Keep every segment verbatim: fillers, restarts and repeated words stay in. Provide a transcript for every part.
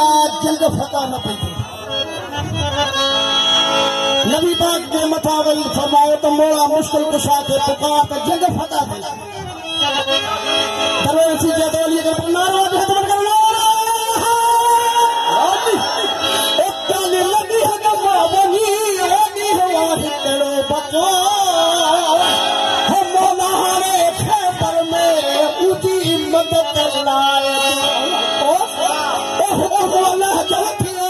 जंग फता न पई नबी पाक के मथा वही फरमायो तो मोड़ा मुश्किल कुशा के पुकार तो जंग फता पई चलो इसी जदोली के नारो दे तो कर लो ओकाले लगी है गवा बनी होगी हवा हिकड़ो बचो हम मौला हरे खैबर में उदी मदद लाए ओ ओ मौला जो थियो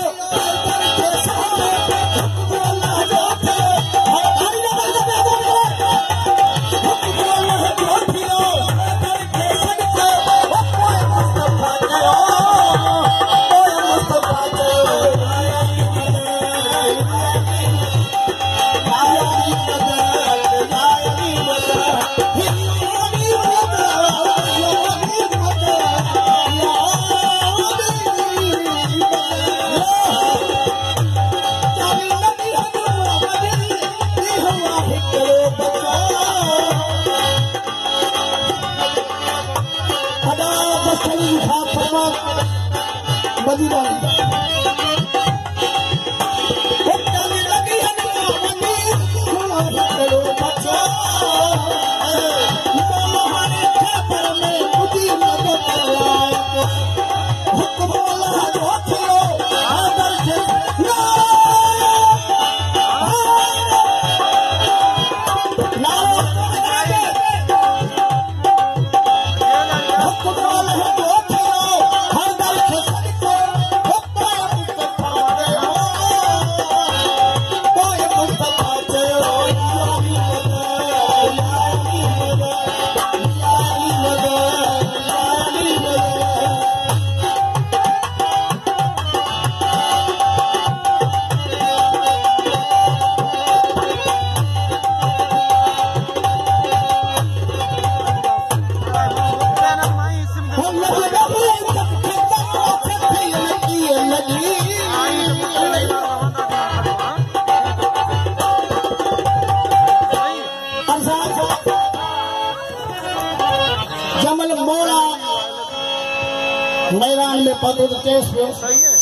मैदान में पदो तो केस पे सही है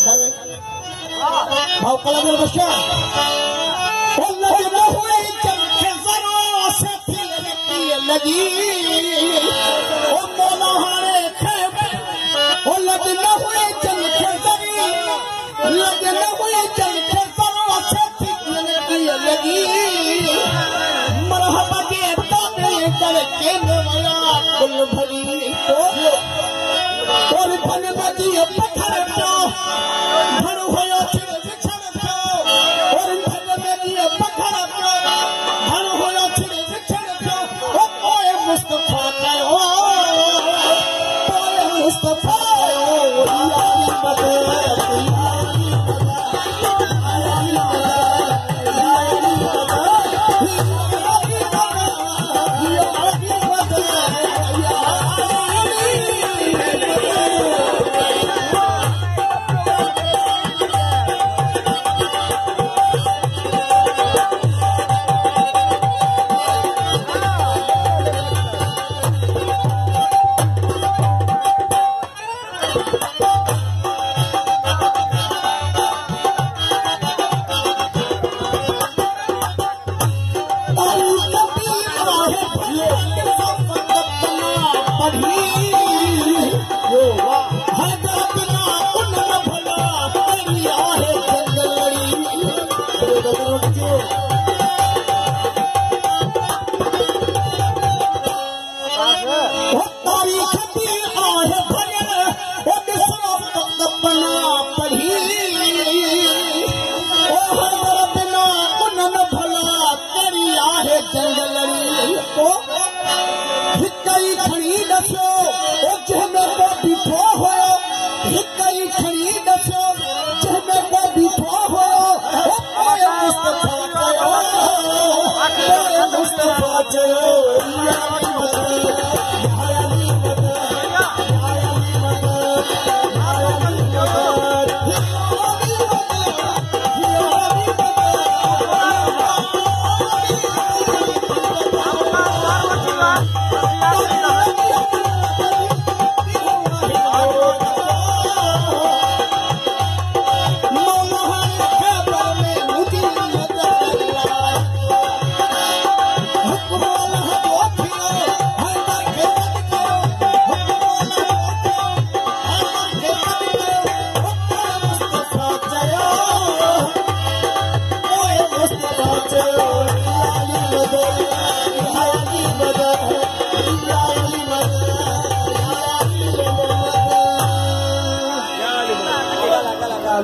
भाव कलम में बच्चा अल्लाह न हुए जब खजरों से फिरती लगी ओ मौला हरे खैबर ओ लग न हुए जब खजरी लग न हुए जब खजरों से फिरती लगी मरहबा के ताने करके नया कुल भरी तो और भन बदी पत्थर को भर होया छिड़ को और भन बदी पत्थर को भर होया छिड़ को ओ ओए मुस्तफा का ओ ओए मुस्तफा ओ यारी बदे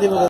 जी